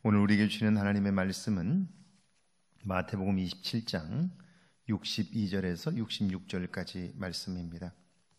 오늘 우리에게 주시는 하나님의 말씀은 마태복음 27장 62절에서 66절까지 말씀입니다.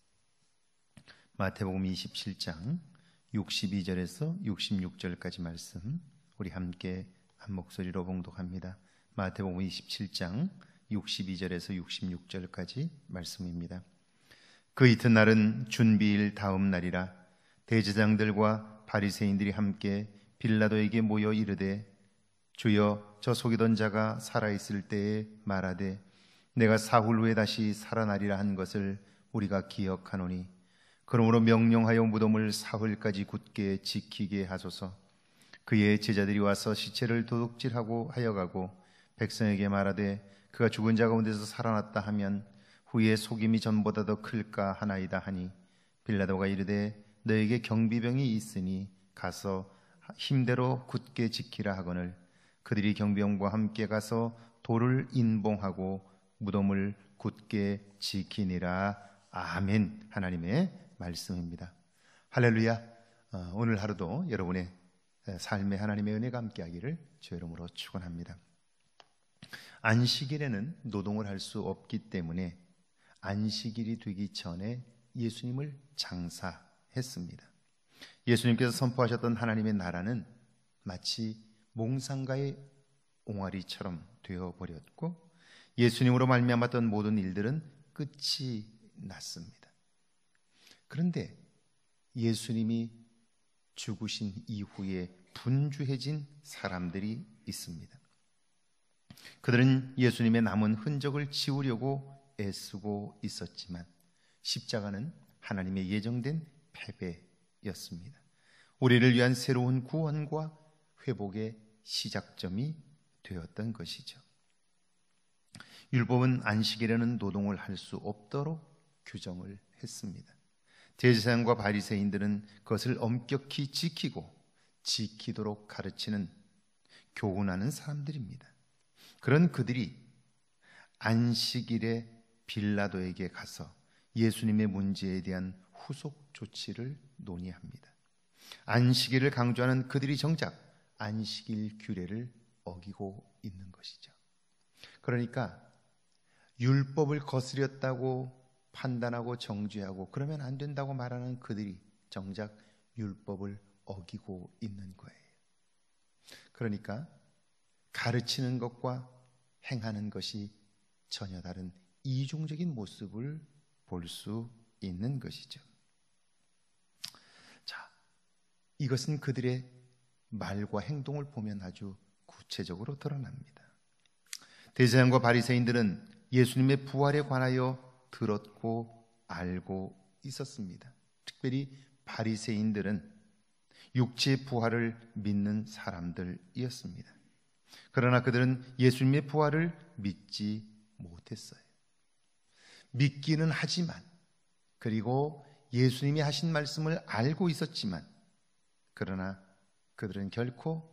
마태복음 27장 62절에서 66절까지 말씀, 우리 함께 한 목소리로 봉독합니다. 마태복음 27장 62절에서 66절까지 말씀입니다. 그 이튿날은 준비일 다음 날이라. 대제사장들과 바리새인들이 함께 빌라도에게 모여 이르되, 주여, 저 속이던 자가 살아있을 때에 말하되 내가 사흘 후에 다시 살아나리라 한 것을 우리가 기억하노니, 그러므로 명령하여 무덤을 사흘까지 굳게 지키게 하소서. 그의 제자들이 와서 시체를 도둑질하고 하여가고 백성에게 말하되, 그가 죽은 자 가운데서 살아났다 하면 후에 속임이 전보다 더 클까 하나이다 하니, 빌라도가 이르되, 너에게 경비병이 있으니 가서 힘대로 굳게 지키라 하거늘, 그들이 경비병과 함께 가서 돌을 인봉하고 무덤을 굳게 지키니라. 아멘. 하나님의 말씀입니다. 할렐루야. 오늘 하루도 여러분의 삶의 하나님의 은혜가 함께하기를 주의 이름으로 축원합니다. 안식일에는 노동을 할 수 없기 때문에 안식일이 되기 전에 예수님을 장사했습니다. 예수님께서 선포하셨던 하나님의 나라는 마치 몽상가의 옹알이처럼 되어버렸고, 예수님으로 말미암았던 모든 일들은 끝이 났습니다. 그런데 예수님이 죽으신 이후에 분주해진 사람들이 있습니다. 그들은 예수님의 남은 흔적을 지우려고 애쓰고 있었지만 십자가는 하나님의 예정된 패배였습니다. 우리를 위한 새로운 구원과 회복의 시작점이 되었던 것이죠. 율법은 안식일에는 노동을 할 수 없도록 규정을 했습니다. 제사장과 바리새인들은 그것을 엄격히 지키고 지키도록 가르치는, 교훈하는 사람들입니다. 그런 그들이 안식일에 빌라도에게 가서 예수님의 문제에 대한 후속 조치를 논의합니다. 안식일을 강조하는 그들이 정작 안식일 규례를 어기고 있는 것이죠. 그러니까 율법을 거스렸다고 판단하고 정죄하고 그러면 안 된다고 말하는 그들이 정작 율법을 어기고 있는 거예요. 그러니까 가르치는 것과 행하는 것이 전혀 다른 이중적인 모습을 볼 수 있는 것이죠. 자, 이것은 그들의 말과 행동을 보면 아주 구체적으로 드러납니다. 대제사장과 바리새인들은 예수님의 부활에 관하여 들었고 알고 있었습니다. 특별히 바리새인들은 육체의 부활을 믿는 사람들이었습니다. 그러나 그들은 예수님의 부활을 믿지 못했어요. 믿기는 하지만, 그리고 예수님이 하신 말씀을 알고 있었지만, 그러나 그들은 결코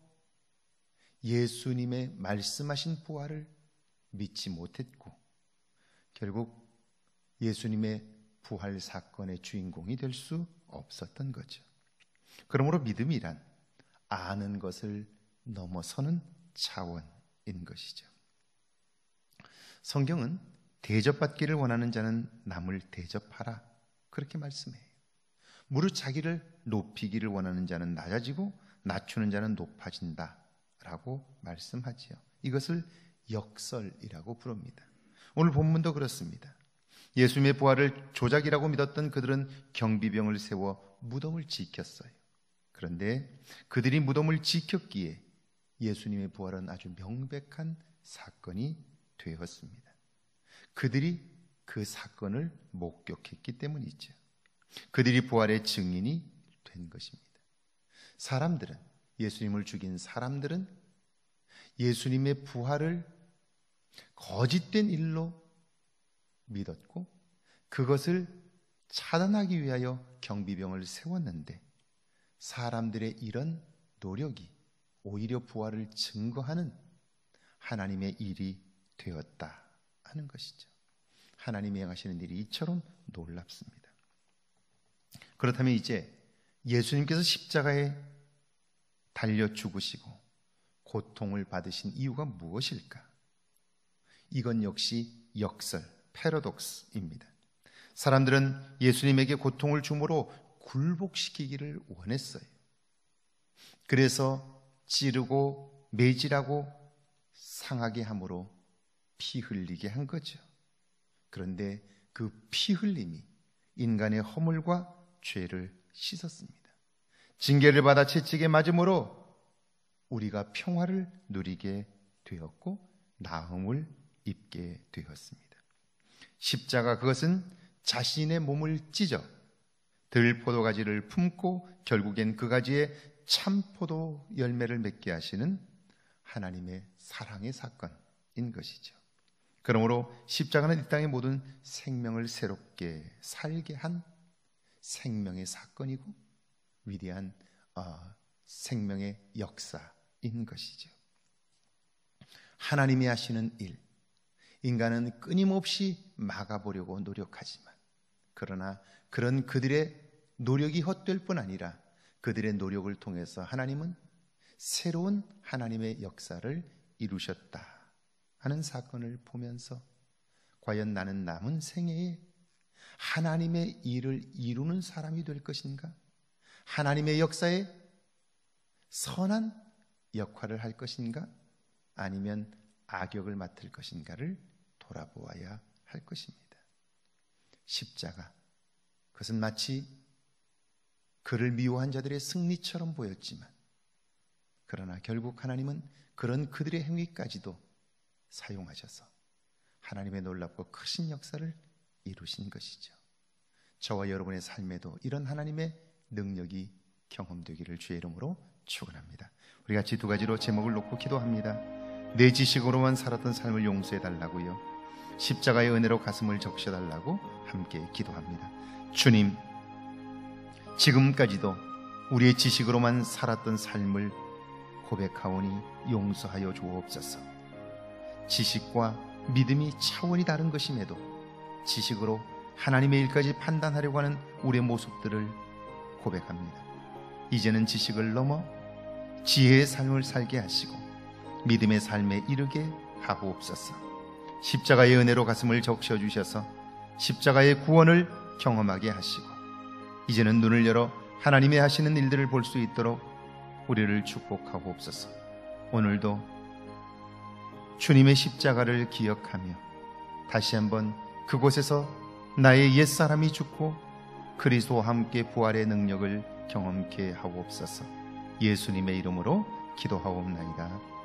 예수님의 말씀하신 부활을 믿지 못했고 결국 예수님의 부활 사건의 주인공이 될 수 없었던 거죠. 그러므로 믿음이란 아는 것을 넘어서는 차원인 것이죠. 성경은 대접받기를 원하는 자는 남을 대접하라, 그렇게 말씀해요. 무릇 자기를 높이기를 원하는 자는 낮아지고 낮추는 자는 높아진다 라고 말씀하지요. 이것을 역설이라고 부릅니다. 오늘 본문도 그렇습니다. 예수님의 부활을 조작이라고 믿었던 그들은 경비병을 세워 무덤을 지켰어요. 그런데 그들이 무덤을 지켰기에 예수님의 부활은 아주 명백한 사건이 되었습니다. 그들이 그 사건을 목격했기 때문이죠. 그들이 부활의 증인이 된 것입니다. 사람들은, 예수님을 죽인 사람들은 예수님의 부활을 거짓된 일로 믿었고 그것을 차단하기 위하여 경비병을 세웠는데, 사람들의 이런 노력이 오히려 부활을 증거하는 하나님의 일이 되었다 하는 것이죠. 하나님이 행하시는 일이 이처럼 놀랍습니다. 그렇다면 이제 예수님께서 십자가에 달려 죽으시고 고통을 받으신 이유가 무엇일까? 이건 역시 역설, 패러독스입니다. 사람들은 예수님에게 고통을 주므로 굴복시키기를 원했어요. 그래서 찌르고 매질하고 상하게 함으로 피 흘리게 한 거죠. 그런데 그 피 흘림이 인간의 허물과 죄를 씻었습니다. 징계를 받아 채찍에 맞음으로 우리가 평화를 누리게 되었고 나음을 입게 되었습니다. 십자가, 그것은 자신의 몸을 찢어 들포도가지를 품고 결국엔 그 가지에 참포도 열매를 맺게 하시는 하나님의 사랑의 사건인 것이죠. 그러므로 십자가는 이 땅의 모든 생명을 새롭게 살게 한 생명의 사건이고 위대한 생명의 역사인 것이죠. 하나님이 하시는 일, 인간은 끊임없이 막아보려고 노력하지만, 그러나 그런 그들의 노력이 헛될 뿐 아니라 그들의 노력을 통해서 하나님은 새로운 하나님의 역사를 이루셨다 하는 사건을 보면서 과연 나는 남은 생애에 하나님의 일을 이루는 사람이 될 것인가? 하나님의 역사에 선한 역할을 할 것인가? 아니면 악역을 맡을 것인가를 돌아보아야 할 것입니다. 십자가, 그것은 마치 그를 미워한 자들의 승리처럼 보였지만, 그러나 결국 하나님은 그런 그들의 행위까지도 사용하셔서 하나님의 놀랍고 크신 역사를 이루신 것이죠. 저와 여러분의 삶에도 이런 하나님의 능력이 경험되기를 주의 이름으로 축원합니다. 우리 같이 두 가지로 제목을 놓고 기도합니다. 내 지식으로만 살았던 삶을 용서해달라고요, 십자가의 은혜로 가슴을 적셔달라고 함께 기도합니다. 주님, 지금까지도 우리의 지식으로만 살았던 삶을 고백하오니 용서하여 주옵소서. 지식과 믿음이 차원이 다른 것임에도 지식으로 하나님의 일까지 판단하려고 하는 우리의 모습들을 고백합니다. 이제는 지식을 넘어 지혜의 삶을 살게 하시고 믿음의 삶에 이르게 하옵소서. 십자가의 은혜로 가슴을 적셔주셔서 십자가의 구원을 경험하게 하시고 이제는 눈을 열어 하나님의 하시는 일들을 볼 수 있도록 우리를 축복하옵소서. 오늘도 주님의 십자가를 기억하며 다시 한번 그곳에서 나의 옛사람이 죽고 그리스도와 함께 부활의 능력을 경험케 하옵소서. 예수님의 이름으로 기도하옵나이다.